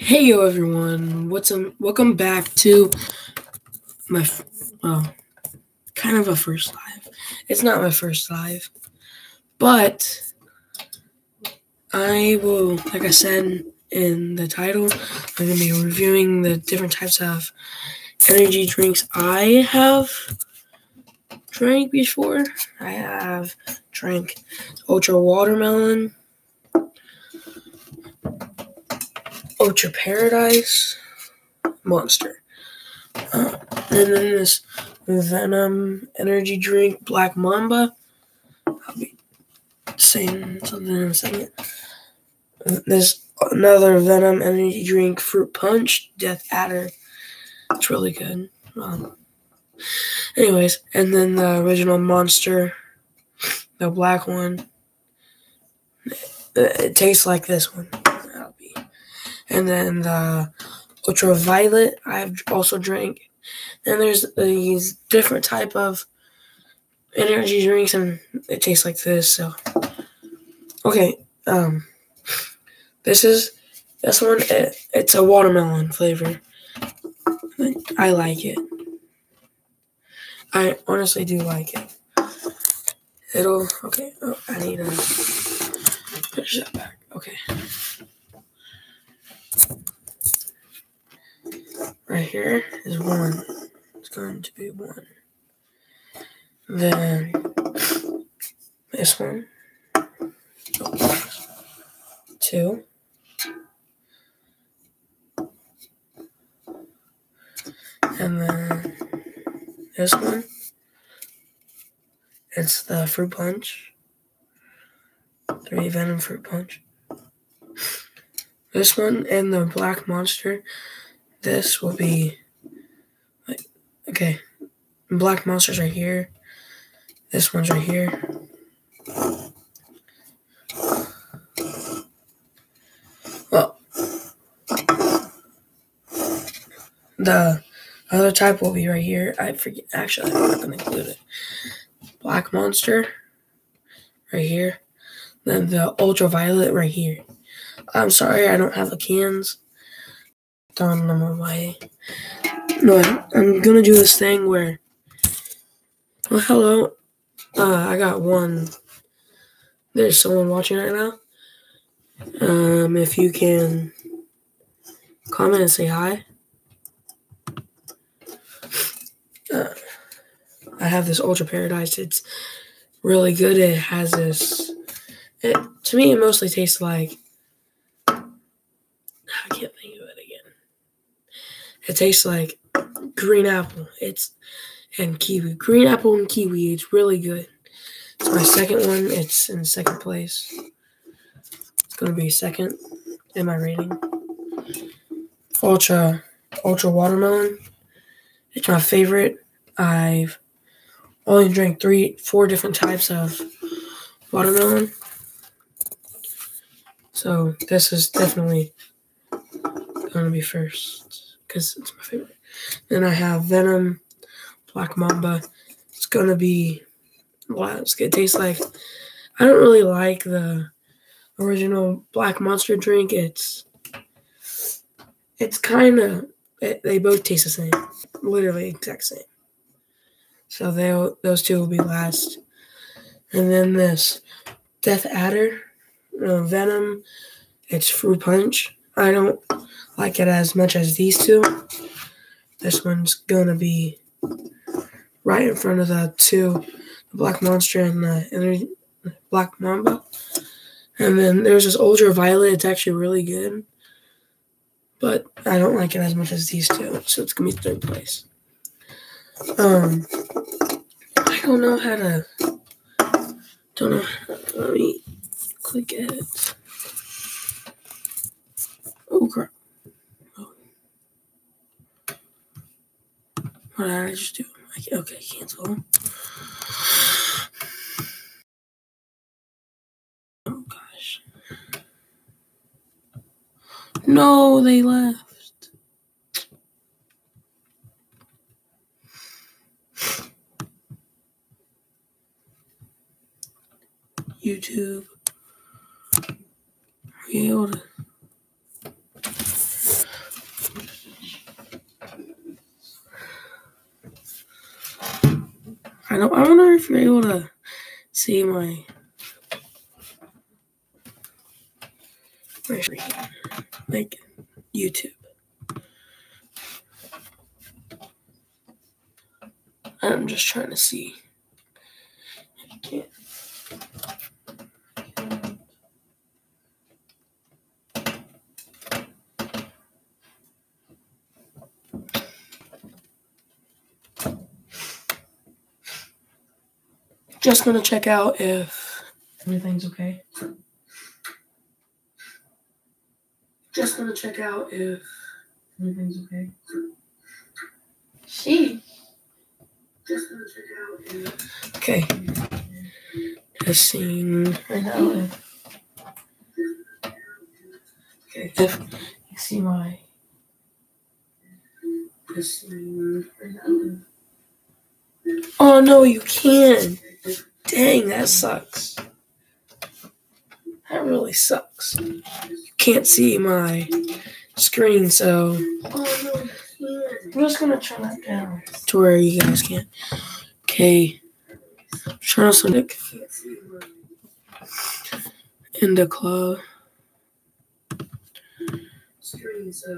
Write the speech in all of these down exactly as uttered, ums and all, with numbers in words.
Hey yo everyone, what's um welcome back to my f- well, kind of a first live. It's not my first live, but I will, like I said in the title, I'm gonna be reviewing the different types of energy drinks I have drank before. I have drank Ultra Watermelon, Ultra Paradise, Monster. Uh, and then this Venom energy drink, Black Mamba. I'll be saying something in a second. There's another Venom energy drink, Fruit Punch, Death Adder. It's really good. Um, anyways, and then the original Monster, the black one. It, it tastes like this one. That'll be. And then the Ultraviolet, I've also drank. And there's these different type of energy drinks, and it tastes like this. So, okay, um, this is this one. It, it's a watermelon flavor. I like it. I honestly do like it. It'll okay. Oh, I need to push that back. Okay, right here is one. It's going to be one. Then this one, two. And then this one, it's the Fruit Punch. Three Venom Fruit Punch. This one and the Black Monster. This will be like, okay, Black Monster's right here. This one's right here. Well, the other type will be right here. I forget. Actually, I'm not going to include it. Black Monster right here. Then the Ultraviolet right here. I'm sorry I don't have the cans. Don't know my way. No, I'm going to do this thing where, well, hello. Uh, I got one. There's someone watching right now. Um, if you can comment and say hi. Uh, I have this Ultra Paradise. It's really good. It has this. It, to me, it mostly tastes like. I can't think of it again. It tastes like green apple. It's and kiwi. Green apple and kiwi. It's really good. It's my second one. It's in second place. It's gonna be second in my rating. Ultra, Ultra Watermelon. It's my favorite. I've only drank three, four different types of watermelon. So this is definitely going to be first because it's my favorite. Then I have Venom, Black Mamba. It's going to be, wow, it's going to taste like, I don't really like the original Black Monster drink. It's, it's kind of, it, they both taste the same. Literally exact same. So they those two will be last. And then this Death Adder, uh, Venom, it's Fruit Punch. I don't like it as much as these two. This one's gonna be right in front of the two, the Black Monster and the Black Mamba. And then there's this Ultraviolet. It's actually really good, but I don't like it as much as these two. So it's gonna be third place. Um, I don't know how to. Don't know. Let me click it. Oh crap. Oh. What did I just do? Okay, cancel. Oh gosh. No, they left. YouTube. Are you able to? don't. I wonder if you're able to see my my screen, like YouTube. I'm just trying to see. I can't. Just gonna check out if everything's okay. Just gonna check out if everything's okay. She. Just gonna check out if. Okay. Just seeing right now if. Okay, if you see my. Just seeing right now if. Oh no, you can't. Dang, that sucks. That really sucks. You can't see my screen, so oh, no, I'm just gonna turn that down to where you guys can't. Okay, turn on some in the club screen, so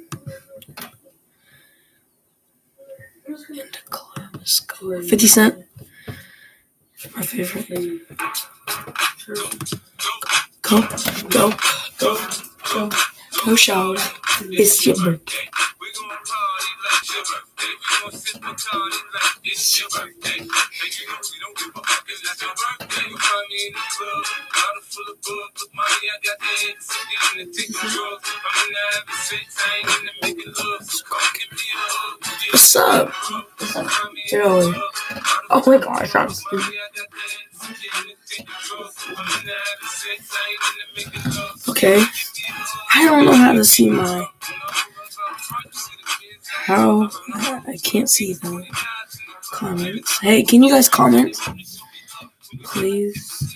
in the club. Let's go. fifty Cent. My favorite. Go, go, go, go, go, shout. It's your birthday. It's your birthday. What's up? Really? Oh my gosh, I'm stupid. Okay. I don't know how to see my. How? I can't see the comments. Hey, can you guys comment? Please.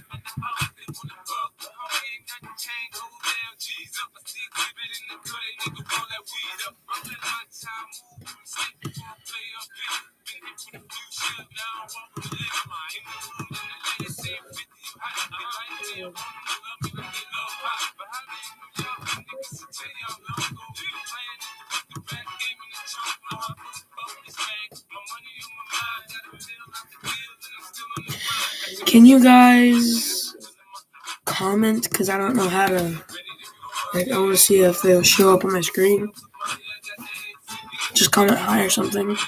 Can you guys comment? Because I don't know how to. Like, I want to see if they'll show up on my screen. Just comment hi or something.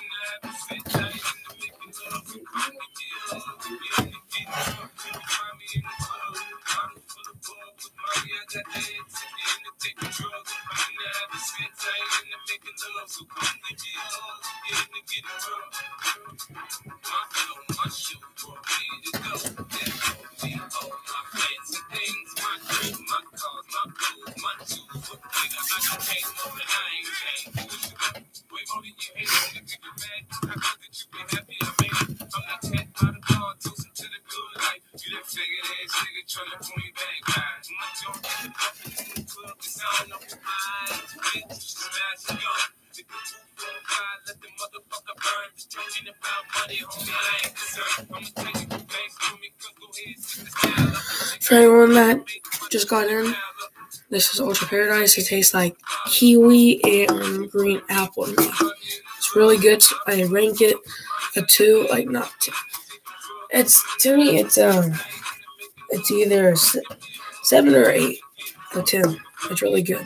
For anyone that just got in, this is Ultra Paradise. It tastes like kiwi and green apple. It's really good. I rank it a two, like not two. It's to me, it's um, it's either seven or eight or ten. It's really good.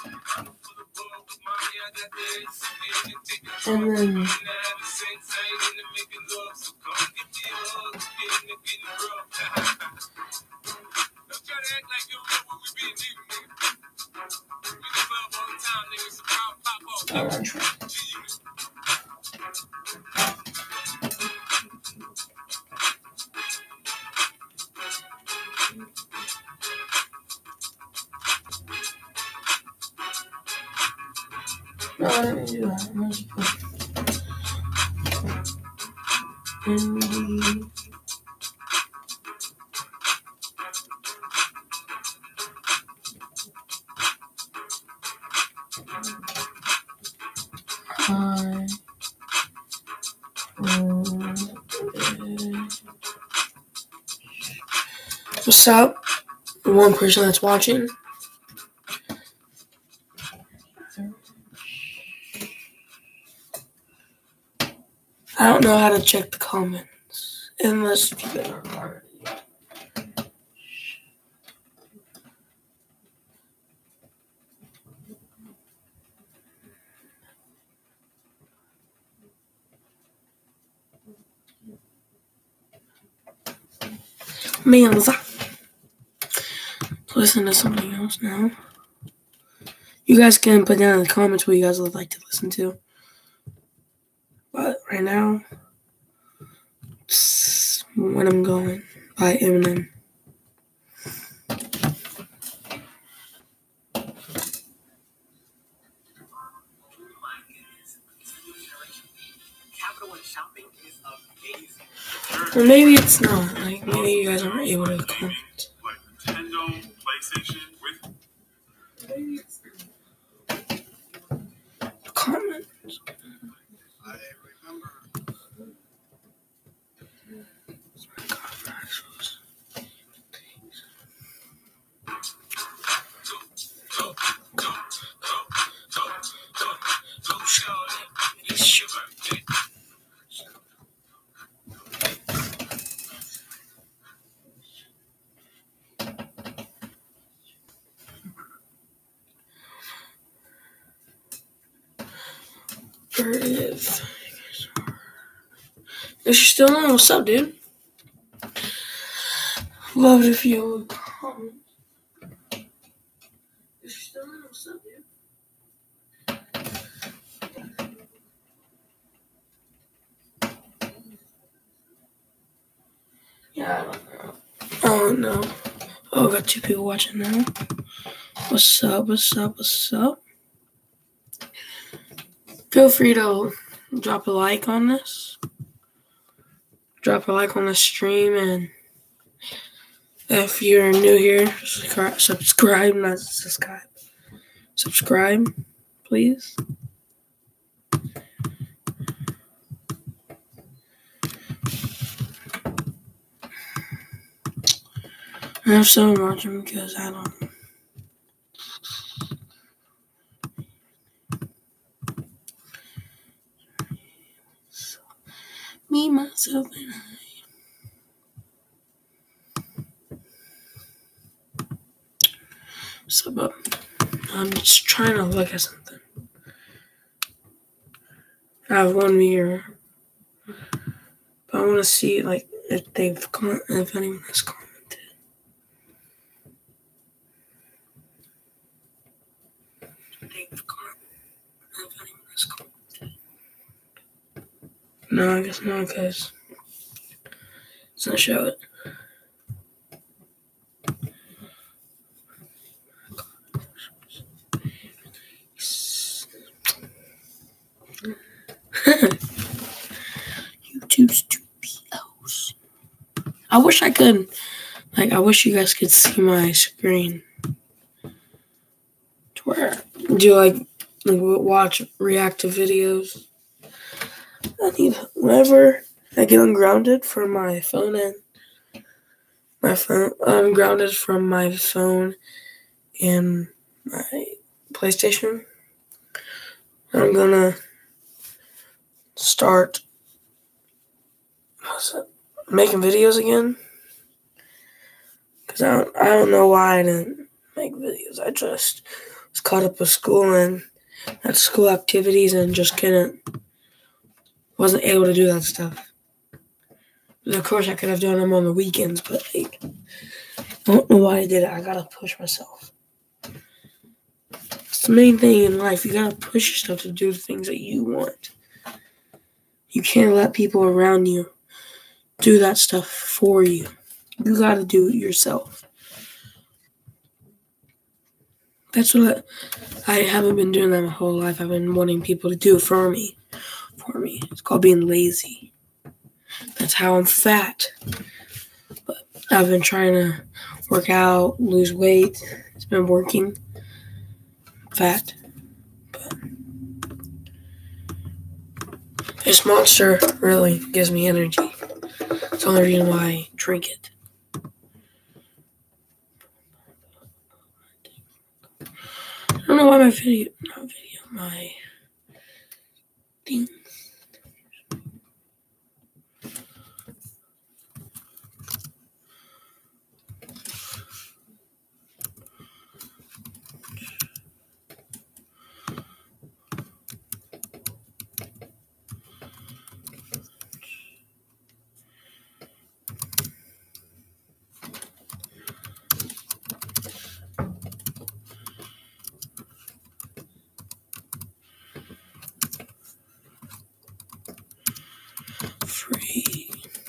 And then. No, I didn't do that. I'm just put in the I will What's up? One person that's watching. I don't know how to check the comments unless you get our card. Man, let's listen to something else now. You guys can put down in the comments what you guys would like to listen to. But right now, it's When I'm Going by Eminem. Or maybe it's not. Like, maybe you guys aren't able to comment. Like Nintendo, PlayStation, with Maybe it's not. Comment. I remember. Where it is. If you're still on, what's up, dude? Love it if you would comment. If you're still on, what's up, dude? Yeah, I don't know. Oh, no. Oh, got two people watching now. What's up, what's up, what's up? Feel free to drop a like on this. Drop a like on the stream, and if you're new here, subscribe, subscribe, not subscribe. Subscribe, please. I have someone watching because I don't. Me, myself, and I. What's up? I'm just trying to look at something. I have one viewer, but I want to see like if they've con- if anyone has commented. They've commented. If anyone has commented. No, I guess not, because it's not show it. YouTube studios. I wish I could, like, I wish you guys could see my screen. To where do like, like watch reactive videos. I need whenever I get ungrounded from my phone and my phone ungrounded from my phone and my PlayStation. I'm gonna start what's it, making videos again. Cause I don't I don't know why I didn't make videos. I just was caught up with school and had school activities and just couldn't wasn't able to do that stuff. And of course I could have done them on the weekends, but like, I don't know why I did it. I gotta push myself. It's the main thing in life. You gotta push yourself to do the things that you want. You can't let people around you do that stuff for you. You gotta do it yourself. That's what I, I haven't been doing that my whole life. I've been wanting people to do it for me. For me. It's called being lazy. That's how I'm fat. But I've been trying to work out, lose weight. It's been working. Fat. But this Monster really gives me energy. It's the only reason why I drink it. know why my video, not video, my thing. Free.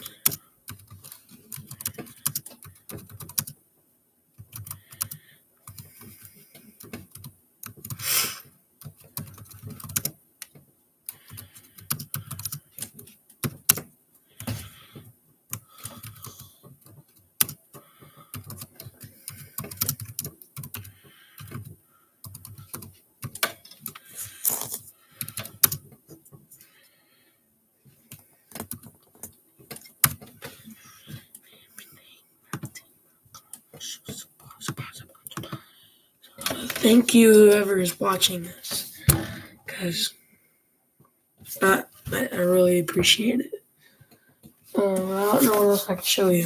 Thank you, whoever is watching this, because I, I, I really appreciate it. Uh, I don't know what else I can show you.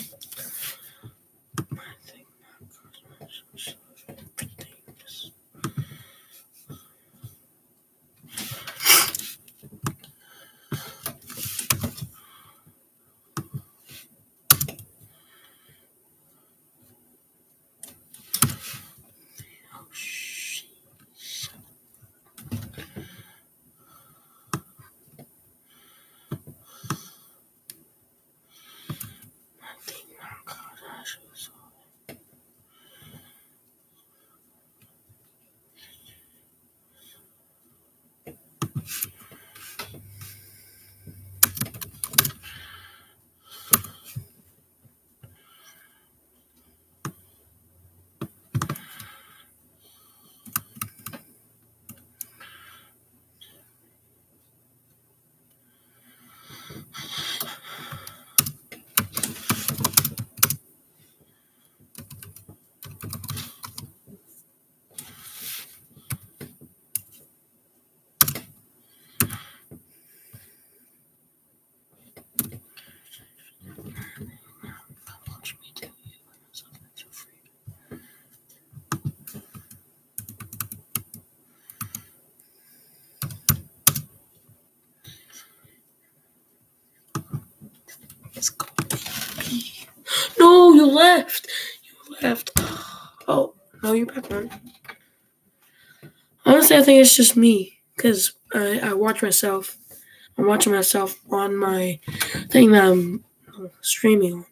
No, you left. You left. Oh, no, you're back on. Honestly, I think it's just me, because I, I watch myself. I'm watching myself on my thing that I'm streaming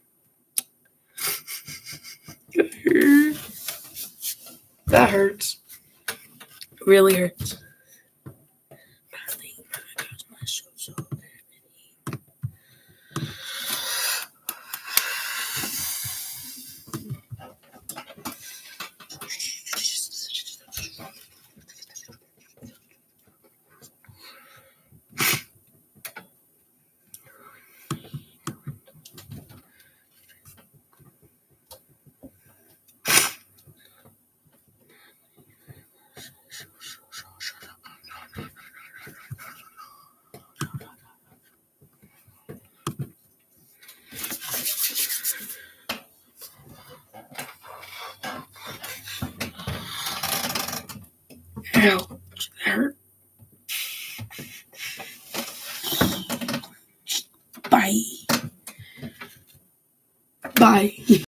on. That hurts. It really hurts. Ouch, that hurt. Bye. Bye.